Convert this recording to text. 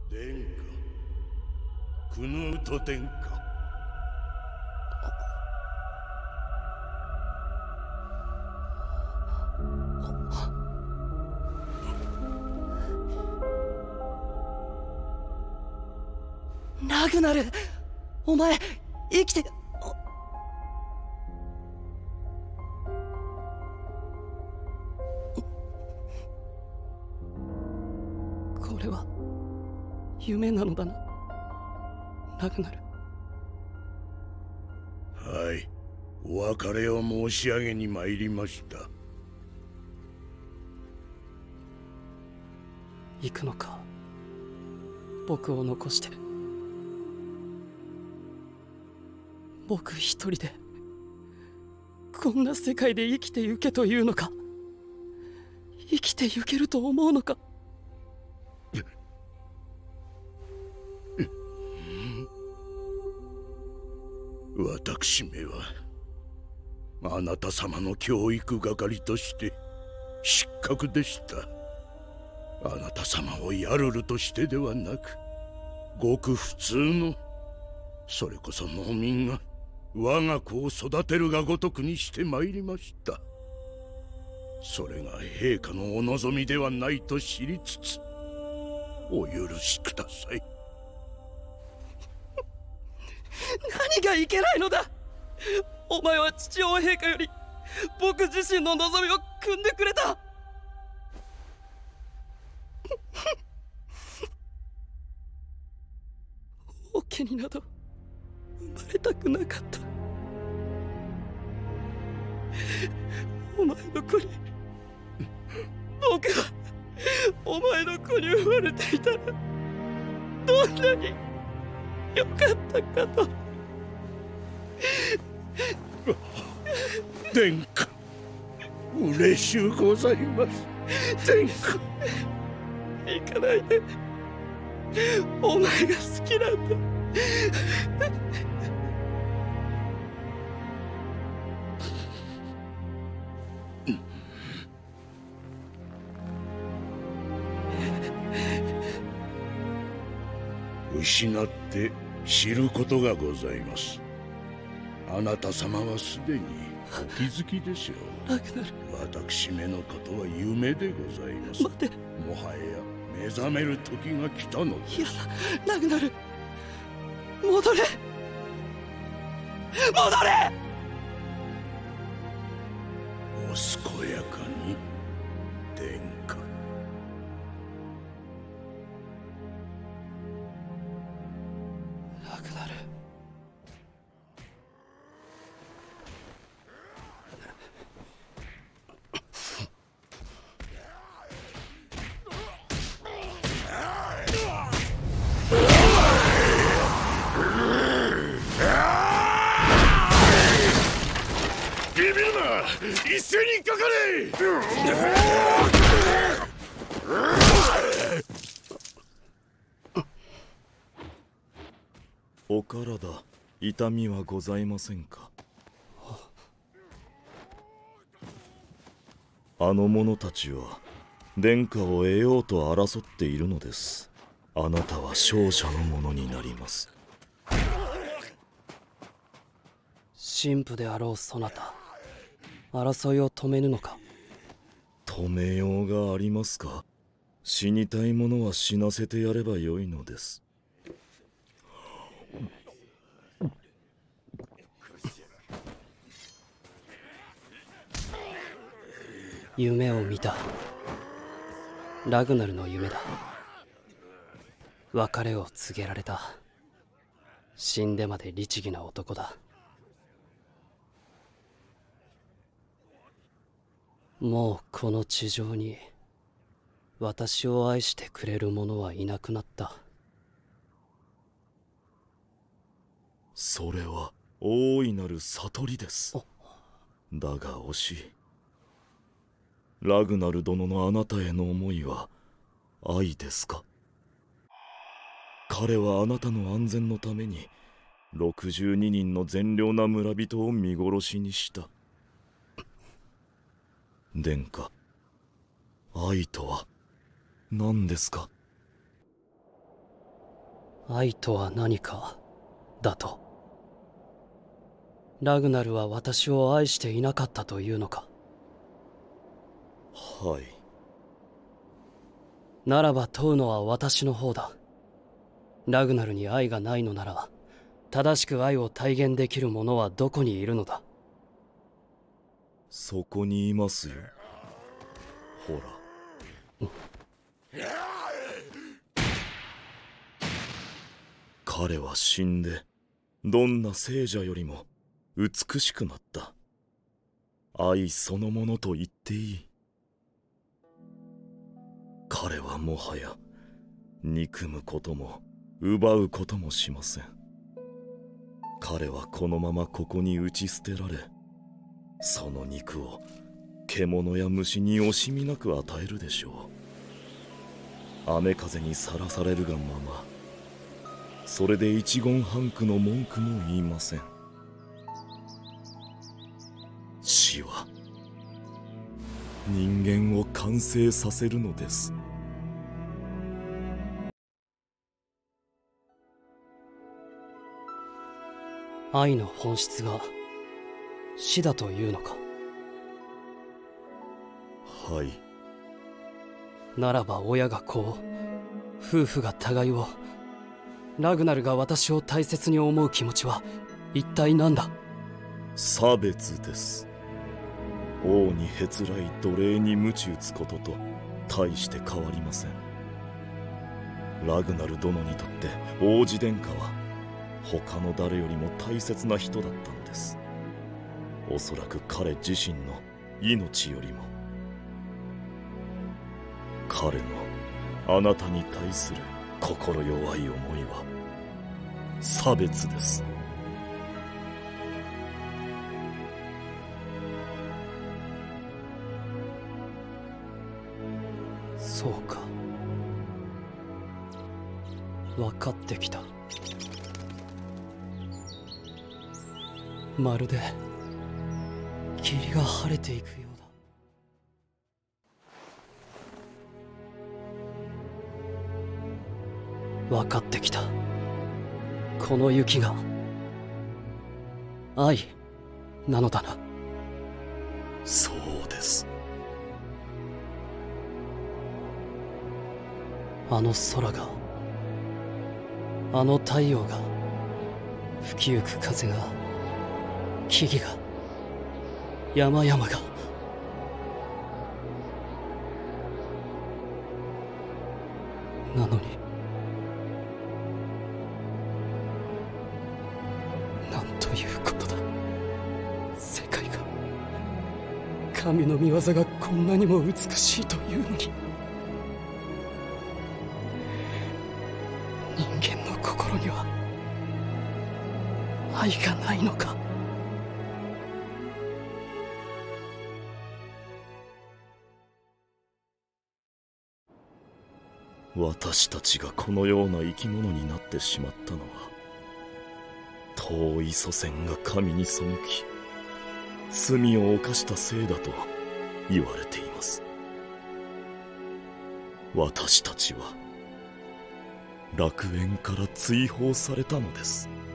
殿下、クヌート殿下。 ラグナル、お前生きて。これは夢なのだな、ラグナル。 はい、お別れを申し上げに参りました。 行くのか、僕を残して。僕一人でこんな世界で生きてゆけというのか。生きてゆけると思うのか。 私めはあなた様の教育係として失格でした。あなた様をヤルルとしてではなく、ごく普通の、それこそ農民が我が子を育てるがごとくにしてまいりました。それが陛下のお望みではないと知りつつ、お許しください。 何がいけないのだ。お前は父王陛下より僕自身の望みを汲んでくれた。王家になど生まれたくなかった。お前の子に、僕はお前の子に生まれていたらどんなによかったかと。 殿下、嬉しゅうございます。殿下、 行かないで。お前が好きなんだ。 失って知ることがございます。あなた様はすでにお気づきでしょう。 ラグナル、 私めのことは夢でございます。 待て。 もはや目覚める時が来たのです。 いや、ラグナル、戻れ、戻れ。 お健やかに、殿下。 ラグナル、 ビビるな、一斉にかかれ。 お体、痛みはございませんか。あの者たちは殿下を得ようと争っているのです。あなたは勝者のものになります。 神父であろうそなた、争いを止めぬのか。 止めようがありますか。死にたい者は死なせてやればよいのです。 夢を見た。ラグナルの夢だ。別れを告げられた。死んでまで律儀な男だ。もうこの地上に私を愛してくれる者はいなくなった。 それは大いなる悟りです。だが惜しい。ラグナル殿のあなたへの思いは愛ですか。彼はあなたの安全のために62人の善良な村人を見殺しにした。殿下、愛とは何ですか。 愛とは何かだと。ラグナルは私を愛していなかったというのか。 はい。 ならば問うのは私の方だ。ラグナルに愛がないのなら、正しく愛を体現できる者はどこにいるのだ。 そこにいますよ。ほら。彼は死んで、どんな聖者よりも美しくなった。愛そのものと言っていい。彼はもはや憎むことも奪うこともしません。彼はこのままここに打ち捨てられ、その肉を獣や虫に惜しみなく与えるでしょう。雨風にさらされるがまま、それで一言半句の文句も言いません。死は人間を完成させるのです。 愛の本質が死だというのか。 はい。 ならば親が子を、夫婦が互いを、ラグナルが私を大切に思う気持ちは一体何だ。 差別です。王にへつらい奴隷に鞭打つことと大して変わりません。ラグナル殿にとって王子殿下は他の誰よりも大切な人だったのです。おそらく彼自身の命よりも。彼のあなたに対する心弱い思いは差別です。 そうか。分かってきた。まるで霧が晴れていくようだ。分かってきた。この雪が愛なのだな。 そうです。 あの空が、あの太陽が、吹きゆく風が、木々が、山々が、なのになんということだ。世界が、神の御業がこんなにも美しいというのに、人間の心には愛がないのか。 私たちがこのような生き物になってしまったのは、遠い祖先が神に背き罪を犯したせいだと言われています。私たちは楽園から追放されたのです。